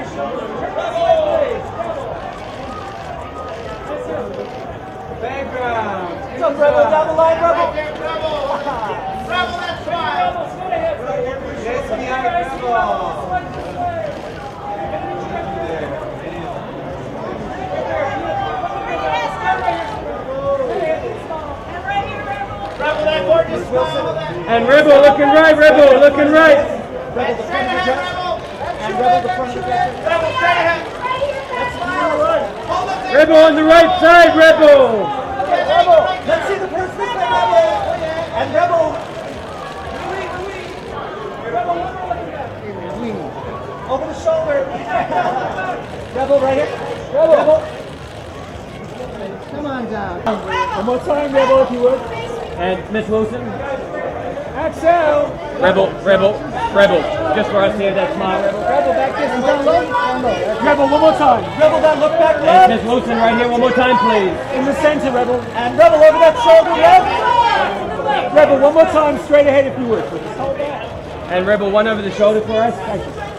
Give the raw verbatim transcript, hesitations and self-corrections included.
Background. What's up, Rebel? Down the line, Rebel. Rebel, that's right. Yes, behind Rebel. Rebel, that gorgeous smile. And Rebel looking right, Rebel looking right. Rebel, the front of the dress. And Rebel, the front of the dress. Rebel, straight ahead. That's the right. Hold up there. Rebel on the right side, Rebel. Rebel, let's see the person with Rebel. And Rebel. Over the shoulder. Rebel right here. Rebel. Rebel. Come on down. One more time, Rebel, if you would. And Miss Wilson. Axel. Rebel, Rebel, Rebel. Just for us here, that smile, Rebel. Rebel back this and down low. Down low. Rebel, one more time. Rebel, that look back And left. Miss Wilson right here, one more time, please. In the center, Rebel. And Rebel over that shoulder left. Rebel, one more time, straight ahead if you would. And Rebel, one over the shoulder for us. Thank you.